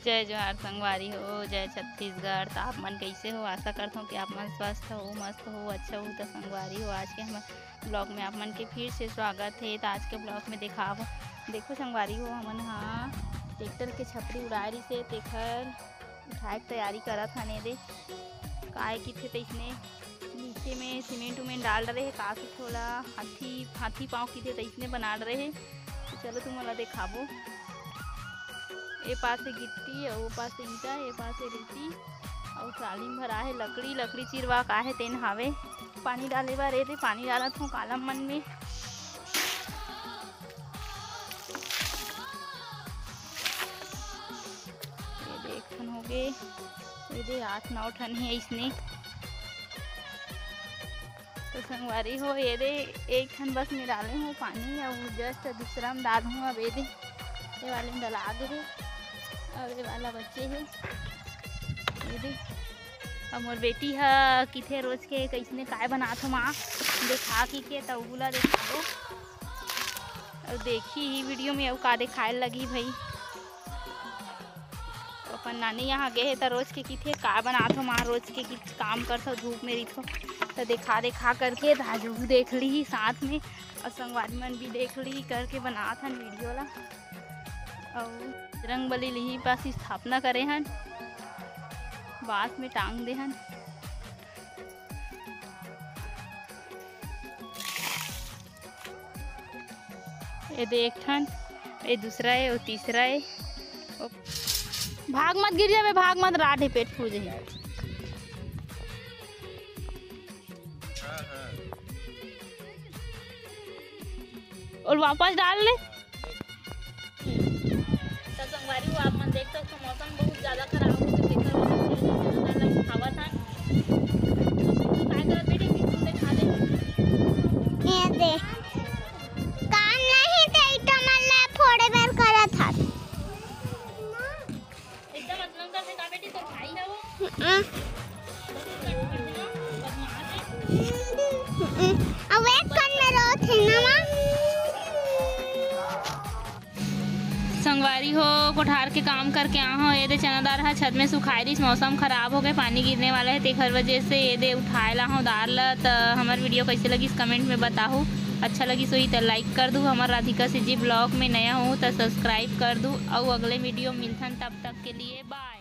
जय जोहार संगवारी हो, जय छत्तीसगढ़। तो आप मन कैसे हो? आशा करता हूँ कि आप मन स्वस्थ हो, मस्त हो, अच्छा हो। तो संगवारी हो, आज के हमारे ब्लॉग में आप मन के फिर से स्वागत है। तो आज के ब्लॉग में देखो संगवारी हो, हमन हाँ ट्रैक्टर के छपरी उड़ाए रही से तेखर उठाए के तैयारी करत हने दे काय की थे। तैसने नीचे में सीमेंट उमेंट डाल रहे है, काफ़ी थोड़ा हाथी पाँव की थे तैसने बना रहे है। तो चलो तुम मला दिखाबो। ए पास से गिट्टी और वो पास से ईटा, ए पास से रेती और ट्राली में भरा है लकड़ी चिरवा का है तेन हावे। पानी डाले बार रे पानी डालत हूँ कालम मन में। ये देख ठन हो गए, ये दे 8-9 ठन है इसने। तो संगवारी हो ये दे एक ठन बस में डाले हूँ पानी और जस्ट दूसरा में डाल हूँ। अब ये वाले में डला दे और ये वाला बच्चे है ये देख। और मोर बेटी है किथे रोज के कैसने काय बनात हो माँ देखा के तो बोला देखा और देखी ही वीडियो में और का दिखाए लगी भाई। तो अपन नानी यहाँ गए है तो रोज के किथे का बनात हो माँ, रोज के काम कर सो धूप में रही तो देखा करके राजू देख ली साथ में और संगवारी मन भी देख ली करके बनात हन वीडियो ला। और रंगबली लिही पास स्थापना करे हन, बांस में टांग दे हन। ये देख ठन, ये दूसरा है और तीसरा है। भाग मत गिर जावे, भाग मत, रात है पेट फूल जाए। और वापस डाल ले। संगवारी हो आप मन देख सकते हो मौसम बहुत ज़्यादा खराब हो गया। हवा था काय करत बेटी बिल्कुल दिखा दे। ये दे काम नहीं दे तो मन फोड़े बेर करत था। एकदम मतलब करते का बेटी तो भाई है वो। अब एक कन में रोत है ना मां। संगवारी हो कोठार के काम करके आ हो, ये दे चनादार है छत में सुखाई रही। मौसम खराब हो गए, पानी गिरने वाला है तेखर वजह से ये दे उठाए ला हूँ दार ला। तो हमार वीडियो कैसे लगी कमेंट में बताओ। अच्छा लगी सोई तो लाइक कर दूँ। हमार राधिका से जी ब्लॉग में नया हूँ तो सब्सक्राइब कर दूँ और अगले वीडियो मिलथन तब तक के लिए बाय।